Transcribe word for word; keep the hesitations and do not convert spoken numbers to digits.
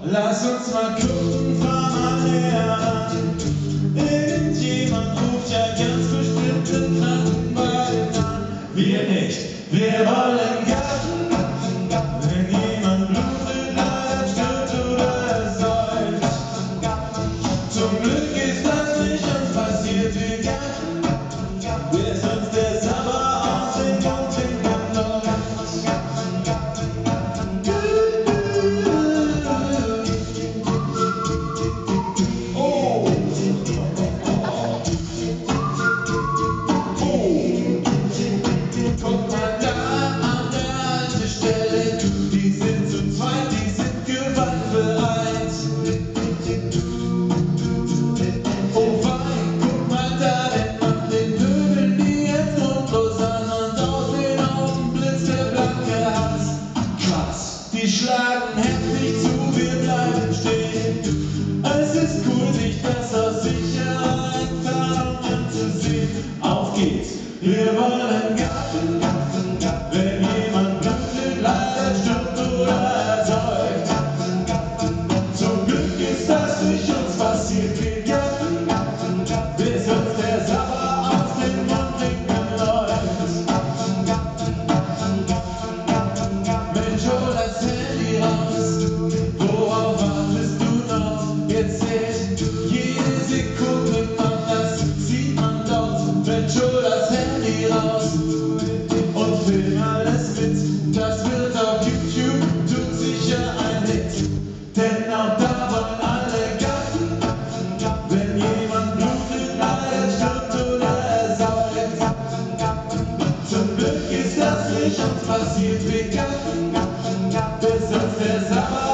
Lass uns mal gucken, fahr mal näher an. Irgendjemand ruft ja ganz bestimmt den Krankenwagen an. Wir nicht, wir wollen Garten. Wenn jemand blutet, leidet, stirbt oder ersäuft. Zum Glück ist das nicht uns passiert, wir Garten. Bis uns der Sabber aus dem Mund trinken läuft. Die schlagen heftig zu, wir bleiben stehen. Es ist cool, sich das aus sicherer Entfernung anzusehen. Auf geht's, wir wollen Garten, Garten, Garten. Wenn jemand blutet, leidet, stirbt oder ersäuft. Zum Glück ist das nicht uns passiert, wir Garten, Garten, Garten. Bis uns der Sabber aus dem Mund trinken läuft. Mensch, hol das Handy raus, worauf wartest du noch? Jetzt zählt jede Sekunde, man, das sieht man dort. Mensch, hol das Handy raus und film alles mit, das wird auf YouTube, tut sicher ein Hit. Denn auch da wollen alle Garten, wenn jemand blutet, leidet, stirbt oder ersäuft. Zum Glück ist das nicht uns passiert, wir Garten, bis uns der Sabber